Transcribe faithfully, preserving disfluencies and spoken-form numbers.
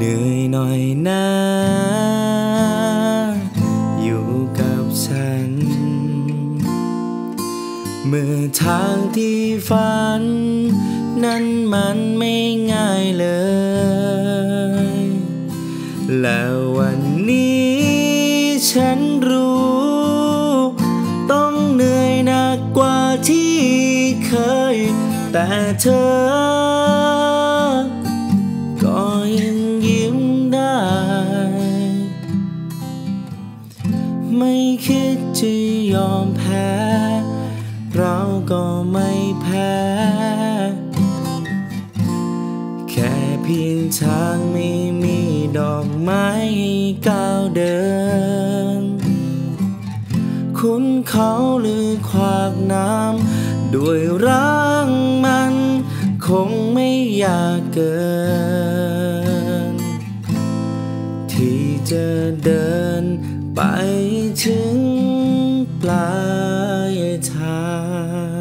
นื่อยหน่อยนะอยู่กับฉันเมื่อทางที่ฝันนั้นมันไม่ง่ายเลยแล้ววันนี้ฉันรู้ต้องเหนื่อยหนักกว่าที่เคยแต่เธอก็ยังยิ้มได้ไม่คิดจะยอมแพ้เราก็ไม่แพ้แค่เพียงทางไม่มีดอกไม้ให้ก้าวเดินขุนเขาหรือขวากน้ำด้วยร่างมันคงไม่อยากเกินที่จะเดินไปถึงปลายทาง